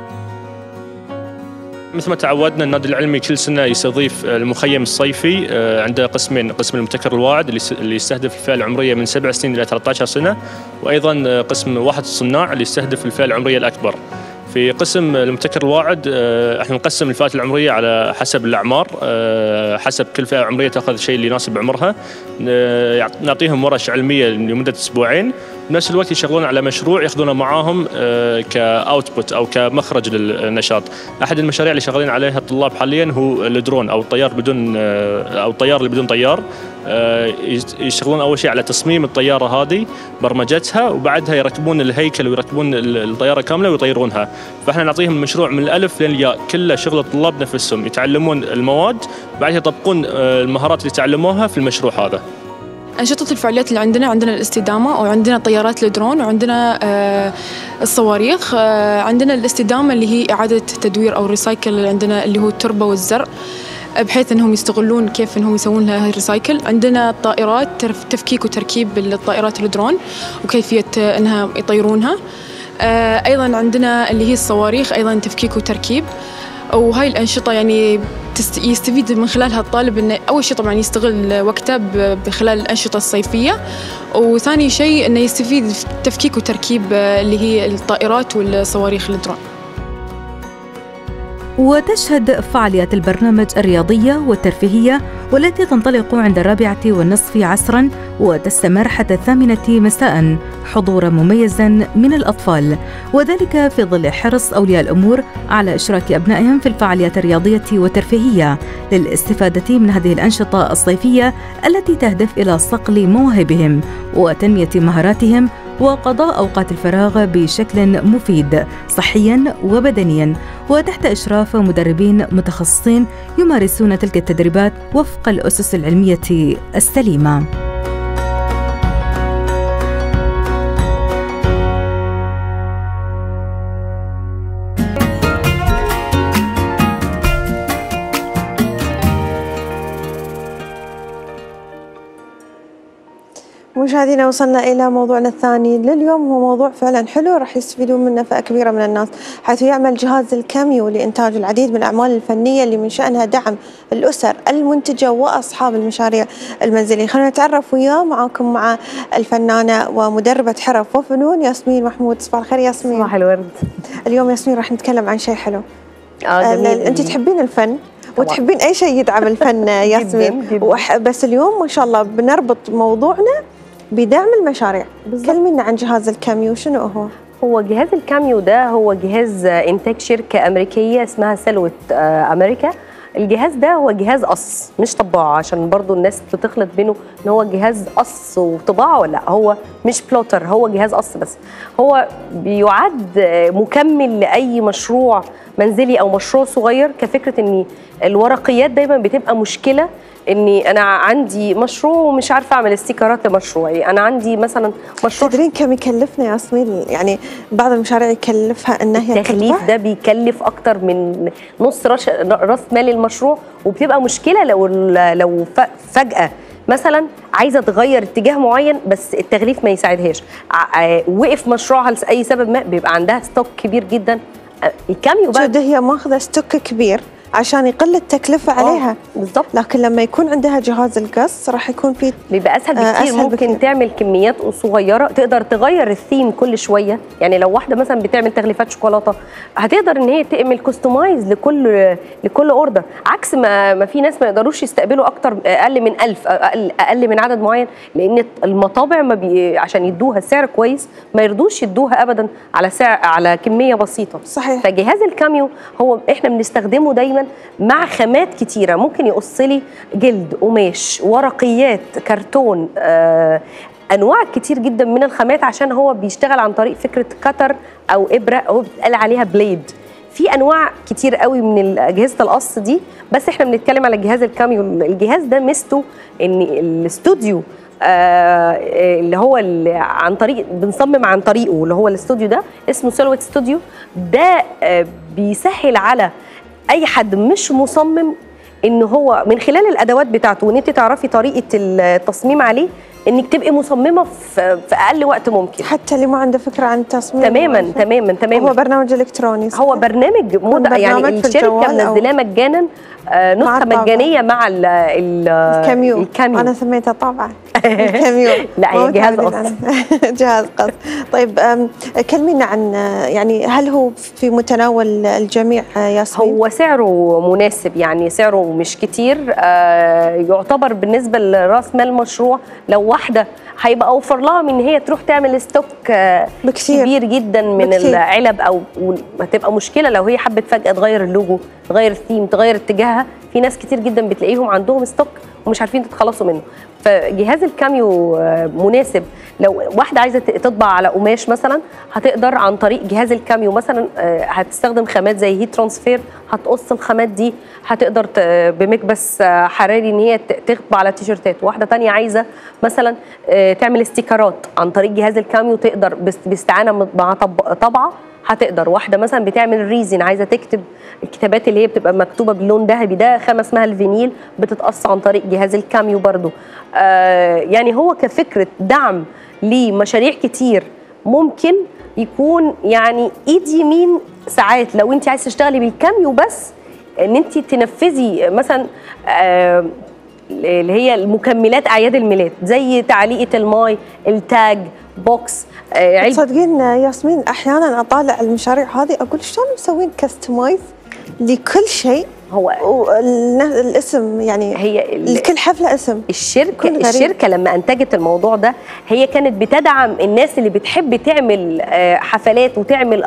مثل ما تعودنا النادي العلمي كل سنة يستضيف المخيم الصيفي، عنده قسمين، قسم المبتكر الواعد اللي يستهدف الفئة العمرية من 7 سنين إلى 13 سنة، وأيضا قسم واحد الصناع اللي يستهدف الفئة العمرية الأكبر. في قسم المبتكر الواعد احنا نقسم الفئات العمرية على حسب الأعمار، حسب كل فئة عمرية تأخذ الشيء اللي يناسب عمرها، نعطيهم ورش علمية لمدة 2 أسبوعين، بنفس الوقت يشغلون على مشروع ياخذونه معاهم كاوتبوت او كمخرج للنشاط. احد المشاريع اللي شغالين عليها الطلاب حاليا هو الدرون او الطيار بدون او الطيار اللي بدون طيار. يشتغلون اول شيء على تصميم الطياره هذه، برمجتها، وبعدها يركبون الهيكل ويركبون الطياره كامله ويطيرونها. فاحنا نعطيهم المشروع من الالف لين الياء، كله شغل الطلاب نفسهم، يتعلمون المواد بعدها يطبقون المهارات اللي تعلموها في المشروع هذا. أنشطة الفعاليات اللي عندنا الاستدامة، وعندنا طيارات الدرون، وعندنا الصواريخ. عندنا الاستدامة اللي هي إعادة تدوير أو ريسايكل، اللي عندنا اللي هو التربة والزرع، بحيث أنهم يستغلون كيف أنهم يسوون لها ريسايكل. عندنا الطائرات، تفكيك وتركيب الطائرات الدرون وكيفية أنها يطيرونها. أيضا عندنا اللي هي الصواريخ، أيضا تفكيك وتركيب. وهاي الأنشطة يعني يستفيد من خلالها الطالب إنه أول شيء طبعاً يستغل وقته بخلال الأنشطة الصيفية، وثاني شيء إنه يستفيد في تفكيك وتركيب اللي هي الطائرات والصواريخ الدرون. وتشهد فعاليات البرنامج الرياضية والترفيهية والتي تنطلق عند 4:30 عصرا وتستمر حتى 8 مساء حضورا مميزا من الأطفال، وذلك في ظل حرص أولياء الأمور على إشراك أبنائهم في الفعاليات الرياضية والترفيهية للاستفادة من هذه الأنشطة الصيفية التي تهدف إلى صقل مواهبهم وتنمية مهاراتهم وقضاء أوقات الفراغ بشكل مفيد صحياً وبدنياً، وتحت إشراف مدربين متخصصين يمارسون تلك التدريبات وفق الأسس العلمية السليمة. مشاهدينا، وصلنا إلى موضوعنا الثاني لليوم، هو موضوع فعلا حلو راح يستفيدون منه فئة كبيرة من الناس، حيث يعمل جهاز الكاميو لإنتاج العديد من الأعمال الفنية اللي من شأنها دعم الأسر المنتجة وأصحاب المشاريع المنزلية. خلينا نتعرف وياه معاكم مع الفنانة ومدربة حرف وفنون ياسمين محمود. صباح الخير ياسمين. صباح الورد. اليوم ياسمين راح نتكلم عن شيء حلو. جميل. أنت تحبين الفن وتحبين أي شيء يدعم الفن ياسمين. بس اليوم ما شاء الله بنربط موضوعنا بدعم المشاريع. كلمينا عن جهاز الكاميو، شنو هو جهاز الكاميو ده هو جهاز إنتاج شركة أمريكية اسمها سيلويت أمريكا. الجهاز ده هو جهاز قص مش طباعة، عشان برضو الناس بتخلط بينه ان هو جهاز قص وطباعة، ولا هو مش بلوتر، هو جهاز قص بس. هو بيعد مكمل لأي مشروع منزلي أو مشروع صغير، كفكرة ان الورقيات دايما بتبقى مشكلة، اني انا عندي مشروع ومش عارفه اعمل استيكرات لمشروعي. انا عندي مثلا مشروع، تدرين كم يكلفنا يا ياسمين؟ يعني بعض المشاريع يكلفها ان هي التغليف ده بيكلف اكتر من نص راس مال المشروع، وبتبقى مشكله لو فجاه مثلا عايزه تغير اتجاه معين بس التغليف ما يساعدهاش، وقف مشروعها لاي سبب ما، بيبقى عندها ستوك كبير جدا. الكاميو بقى هي ماخذه ستوك كبير عشان يقل التكلفة عليها. بالضبط. لكن لما يكون عندها جهاز القص راح يكون فيه بيبقى اسهل بكتير. ممكن بكتير. تعمل كميات صغيره، تقدر تغير الثيم كل شويه. يعني لو واحده مثلا بتعمل تغليفات شوكولاته هتقدر ان هي تعمل كوستمايز لكل اوردر، عكس ما في ناس ما يقدروش يستقبلوا اكتر اقل من 1000 اقل من عدد معين، لان المطابع عشان يدوها سعر كويس ما يرضوش يدوها ابدا على كميه بسيطه. صحيح. فجهاز الكاميو هو احنا بنستخدمه دايما مع خامات كتيرة، ممكن يقص لي جلد، قماش، ورقيات، كرتون، أنواع كتير جدا من الخامات، عشان هو بيشتغل عن طريق فكرة كتر أو إبرة، هو بيتقال عليها بليد. في أنواع كتير قوي من أجهزة القص دي، بس إحنا بنتكلم على جهاز الكاميو. الجهاز ده ميزته إن الاستوديو اللي هو عن طريق بنصمم عن طريقه، اللي هو الاستوديو ده اسمه سيلويت ستوديو. ده بيسهل على اي حد مش مصمم ان هو من خلال الادوات بتاعته وان انت تعرفي طريقه التصميم عليه، انك تبقي مصممه في اقل وقت ممكن، حتى اللي ما عنده فكره عن التصميم. تماما. هو برنامج الكتروني. هو برنامج يعني الشركه منزلاه مجانا، نسخه مجانيه مع الكاميو. انا سميتها طبعا الكاميو. لا هي جهاز قص. جهاز قص. طيب كلمينا عن، يعني هل هو في متناول الجميع ياسمين؟ هو سعره مناسب، يعني سعره مش كتير، يعتبر بالنسبه لراس مال المشروع. لو واحده هيبقى اوفر لها من هي تروح تعمل ستوك كبير جدا من العلب، او هتبقى مشكله لو هي حبت فجاه تغير اللوجو، تغير الثيم، تغير اتجاهها. في ناس كتير جدا بتلاقيهم عندهم ستوك ومش عارفين تتخلصوا منه. فجهاز الكاميو مناسب لو واحده عايزه تطبع على قماش مثلا، هتقدر عن طريق جهاز الكاميو مثلا، هتستخدم خامات زي هيت ترانسفير، هتقص الخامات دي، هتقدر بمكبس حراري ان هي تطبع على التيشيرتات. واحده تانية عايزه مثلا تعمل استيكرات عن طريق جهاز الكاميو، تقدر باستعانه مع طبعه هتقدر. واحده مثلا بتعمل ريزن، عايزه تكتب الكتابات اللي هي بتبقى مكتوبه باللون ذهبي، ده خامه اسمها الفينيل، بتتقص عن طريق جهاز الكاميو برضو. يعني هو كفكره دعم لمشاريع كتير ممكن يكون يعني ايد يمين ساعات، لو انت عايزه تشتغلي بالكاميو بس ان انت تنفذي مثلا اللي هي المكملات اعياد الميلاد، زي تعليقه الماي، التاج، بوكس، تصدقين ياسمين احيانا اطالع المشاريع هذه اقول شلون مسوين كاستمايز لكل شيء. هو الاسم يعني هي لكل حفله اسم. الشركه لما انتجت الموضوع ده هي كانت بتدعم الناس اللي بتحب تعمل حفلات وتعمل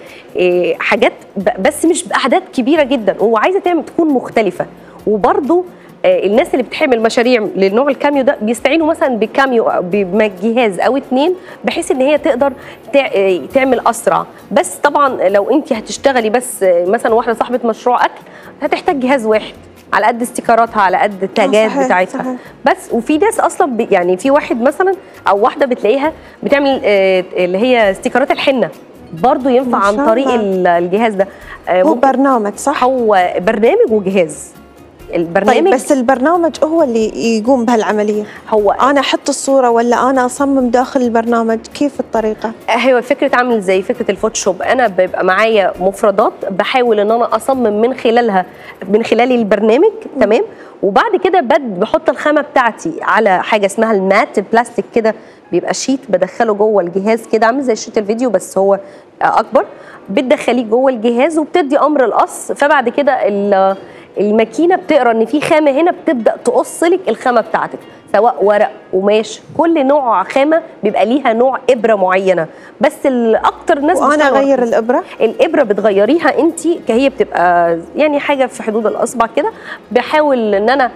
حاجات بس مش باعداد كبيره جدا، وعايزه تكون مختلفه. وبرضو الناس اللي بتحمل مشاريع للنوع الكاميو ده بيستعينوا مثلا بكاميو بجهاز او 2 بحيث ان هي تقدر تعمل اسرع. بس طبعا لو انت هتشتغلي بس مثلا واحده صاحبه مشروع اكل هتحتاج جهاز واحد على قد استيكراتها على قد التاجات بتاعتها. صحيح. بس وفي ناس اصلا يعني في واحد مثلا او واحده بتلاقيها بتعمل اللي هي استيكرات الحنه برضو ينفع عن طريق الجهاز ده. هو برنامج صح؟ هو برنامج وجهاز. البرنامج طيب بس البرنامج هو اللي يقوم بهالعمليه. هو انا احط الصوره ولا انا اصمم داخل البرنامج؟ كيف الطريقه؟ هو فكره عامل زي فكره الفوتوشوب، انا بيبقى معايا مفردات بحاول ان انا اصمم من خلال البرنامج. تمام. وبعد كده بحط الخامه بتاعتي على حاجه اسمها المات، البلاستيك كده بيبقى شيت بدخله جوه الجهاز كده عامل زي شيت الفيديو بس هو اكبر، بتدخليه جوه الجهاز وبتدي امر القص. فبعد كده الماكينه بتقرا ان في خامه هنا بتبدا تقص لك الخامه بتاعتك، سواء ورق قماش، كل نوع خامه بيبقى ليها نوع ابره معينه. بس الاكتر ناس وانا اغير الابره بتغيريها انت، هي بتبقى يعني حاجه في حدود الاصبع كده، بحاول ان انا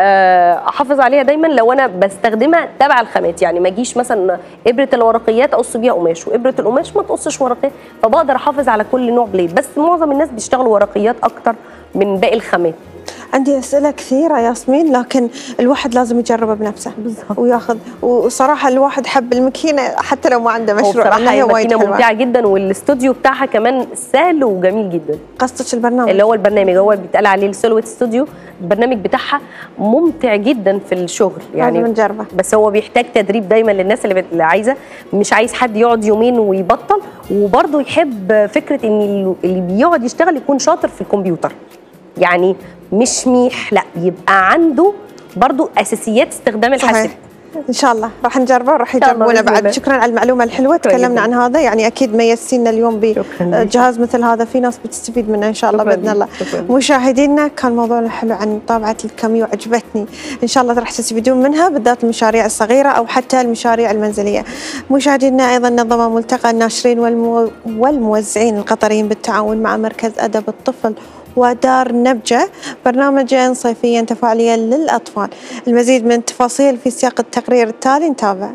احافظ عليها دايما لو انا بستخدمها تبع الخامات. يعني ما اجيش مثلا ابره الورقيات اقص بيها قماش وابره القماش ما تقصش ورقيات، فبقدر احافظ على كل نوع بليد. بس معظم الناس بيشتغلوا ورقيات اكتر من باقي الخامات. عندي أسئلة كثيرة ياسمين، لكن الواحد لازم يجربه بنفسه بالضبط وياخذ. وصراحة الواحد حب الماكينة حتى لو ما عنده مشروع. صراحة هي ماكينة ممتعة جدا، والاستوديو بتاعها كمان سهل وجميل جدا. قصدك البرنامج؟ اللي هو البرنامج هو بيتقال عليه السيلويت ستوديو. البرنامج بتاعها ممتع جدا في الشغل يعني، لازم نجربه. بس هو بيحتاج تدريب دايما للناس اللي عايزة، مش عايز حد يقعد يومين ويبطل، وبرضه يحب فكرة ان اللي بيقعد يشتغل يكون شاطر في الكمبيوتر. يعني مش ميح، لا يبقى عنده برضو اساسيات استخدام الحاسب. ان شاء الله راح نجربه وراح يجربونه بعد. شكرا على المعلومه الحلوه، تكلمنا عن هذا يعني اكيد ميزتينا اليوم بجهاز مثل هذا، في ناس بتستفيد منه ان شاء الله باذن الله. مشاهدينا كان موضوعنا حلو عن طابعه الكاميو، عجبتني، ان شاء الله راح تستفيدون منها بالذات المشاريع الصغيره او حتى المشاريع المنزليه. مشاهدينا ايضا نظم ملتقى الناشرين والموزعين القطريين بالتعاون مع مركز ادب الطفل ودار نبجة برنامجا صيفيا تفاعليا للأطفال. المزيد من التفاصيل في سياق التقرير التالي، نتابع.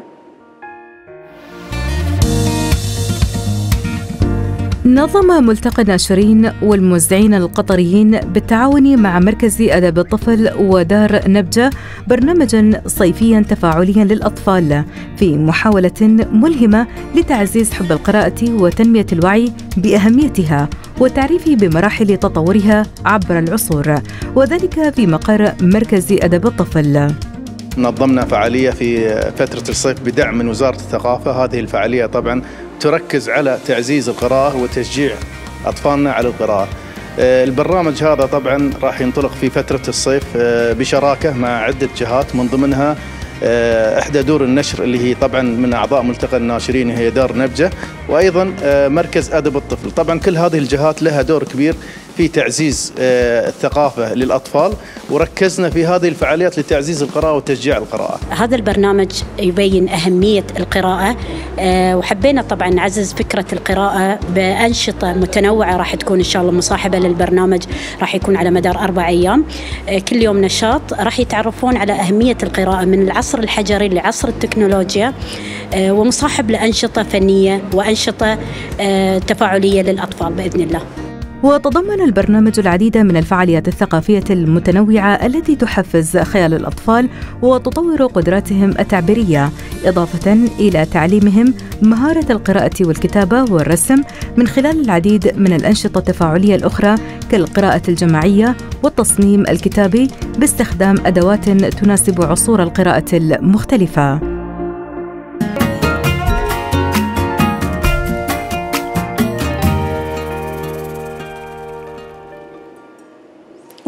نظم ملتقى الناشرين والموزعين القطريين بالتعاون مع مركز أدب الطفل ودار نبجة برنامجاً صيفياً تفاعلياً للأطفال في محاولة ملهمة لتعزيز حب القراءة وتنمية الوعي بأهميتها والتعريف بمراحل تطورها عبر العصور، وذلك في مقر مركز أدب الطفل. نظمنا فعالية في فترة الصيف بدعم من وزارة الثقافة. هذه الفعالية طبعاً تركز على تعزيز القراءة وتشجيع أطفالنا على القراءة. البرنامج هذا طبعا راح ينطلق في فترة الصيف بشراكة مع عدة جهات، من ضمنها إحدى دور النشر اللي هي طبعا من أعضاء ملتقى الناشرين هي دار نبجة، وأيضا مركز أدب الطفل. طبعا كل هذه الجهات لها دور كبير في تعزيز الثقافة للأطفال، وركزنا في هذه الفعاليات لتعزيز القراءة وتشجيع القراءة. هذا البرنامج يبين أهمية القراءة، وحبينا طبعا نعزز فكرة القراءة بأنشطة متنوعة راح تكون إن شاء الله مصاحبة للبرنامج، راح يكون على مدار 4 أيام، كل يوم نشاط راح يتعرفون على أهمية القراءة من العصر الحجري لعصر التكنولوجيا، ومصاحب لأنشطة فنية وأنشطة تفاعلية للأطفال بإذن الله. وتضمن البرنامج العديد من الفعاليات الثقافية المتنوعة التي تحفز خيال الأطفال وتطور قدراتهم التعبيرية، إضافة إلى تعليمهم مهارة القراءة والكتابة والرسم من خلال العديد من الأنشطة التفاعلية الأخرى كالقراءة الجماعية والتصميم الكتابي باستخدام أدوات تناسب عصور القراءة المختلفة.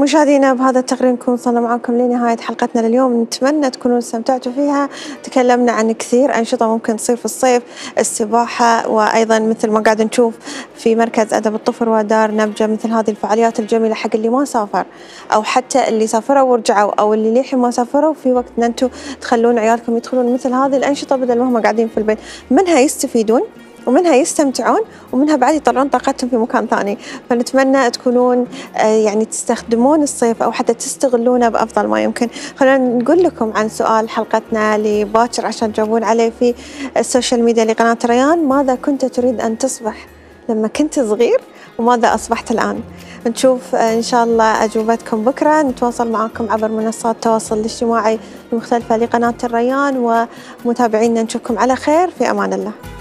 مشاهدينا بهذا التقرير نكون وصلنا معكم لنهاية حلقتنا لليوم، نتمنى تكونوا استمتعتوا فيها. تكلمنا عن كثير أنشطة ممكن تصير في الصيف، السباحة، وأيضا مثل ما قاعد نشوف في مركز أدب الطفل ودار نبجة مثل هذه الفعاليات الجميلة حق اللي ما سافر، أو حتى اللي سافروا ورجعوا، أو اللي للحين ما سافروا، في وقت أن أنتم تخلون عيالكم يدخلون مثل هذه الأنشطة بدل ما هم قاعدين في البيت، منها يستفيدون ومنها يستمتعون ومنها بعد يطلعون طاقتهم في مكان ثاني. فنتمنى تكونون يعني تستخدمون الصيف أو حتى تستغلونه بأفضل ما يمكن. خلونا نقول لكم عن سؤال حلقتنا لباكر عشان تجاوبون عليه في السوشيال ميديا لقناة ريان. ماذا كنت تريد أن تصبح لما كنت صغير وماذا أصبحت الآن؟ نشوف إن شاء الله أجوبتكم بكرة. نتواصل معكم عبر منصات التواصل الاجتماعي المختلفة لقناة الريان، ومتابعينا نشوفكم على خير، في أمان الله.